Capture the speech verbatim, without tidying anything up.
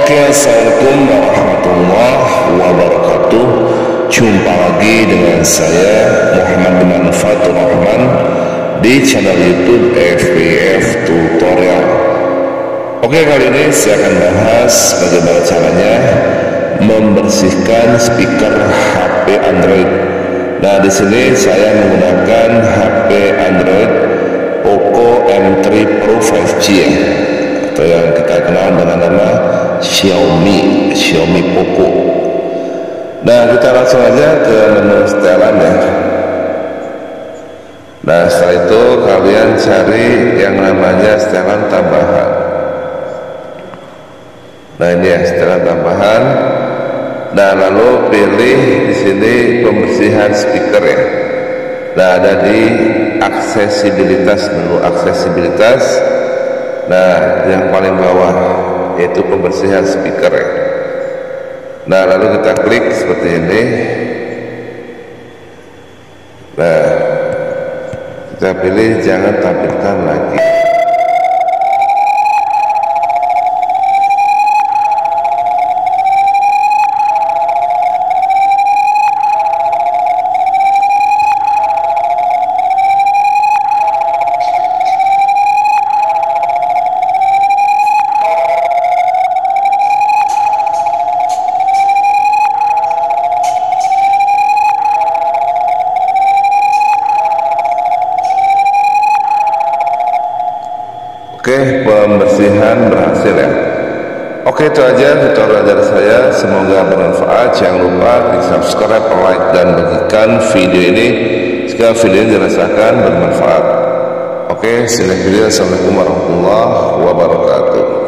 Oke, assalamualaikum warahmatullahi wabarakatuh. Jumpa lagi dengan saya Muhammad bin Fatur Rahman di channel YouTube F B F Tutorial. Oke, kali ini saya akan bahas bagaimana caranya membersihkan speaker H P Android. Nah, di sini saya menggunakan H P Android Poco M tiga Pro lima G ya, atau yang kita kenal dengan nama Xiaomi Xiaomi Poco. Nah, kita langsung aja ke menu setelan ya. Nah, setelah itu kalian cari yang namanya setelan tambahan. Nah, ini ya setelan tambahan. Nah, lalu pilih di sini pembersihan speaker ya. Nah, ada di aksesibilitas, menu aksesibilitas. Nah, yang paling bawah yaitu pembersihan speaker ya. Nah, lalu kita klik seperti ini. Nah, kita pilih jangan tampilkan lagi. Oke, pembersihan berhasil ya. Oke, itu aja tutorial dari saya. Semoga bermanfaat. Jangan lupa klik subscribe, like, dan bagikan video ini jika video ini dirasakan bermanfaat. Oke, see you next video. Assalamualaikum warahmatullahi wabarakatuh.